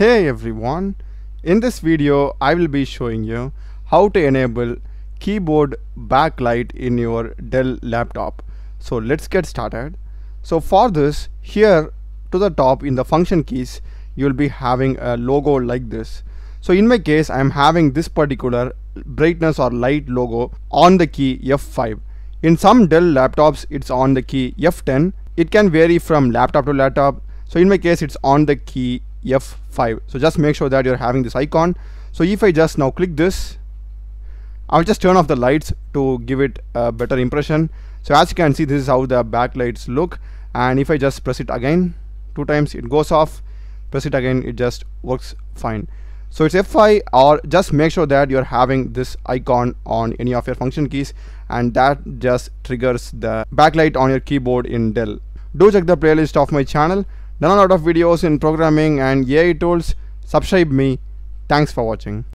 Hey everyone, in this video I will be showing you how to enable keyboard backlight in your Dell laptop. So let's get started. So for this, here to the top in the function keys you will be having a logo like this. So in my case I am having this particular brightness or light logo on the key F5. In some Dell laptops it's on the key F10. It can vary from laptop to laptop. So in my case it's on the key F5. So just make sure that you're having this icon. So if I just now click this, I'll just turn off the lights to give it a better impression. So as you can see, this is how the backlights look, and if I just press it again 2 times, it goes off. Press it again, it just works fine. So it's F5, or just make sure that you're having this icon on any of your function keys, and that just triggers the backlight on your keyboard in Dell. Do check the playlist of my channel. Done a lot of videos in programming and AI tools. Subscribe me. Thanks for watching.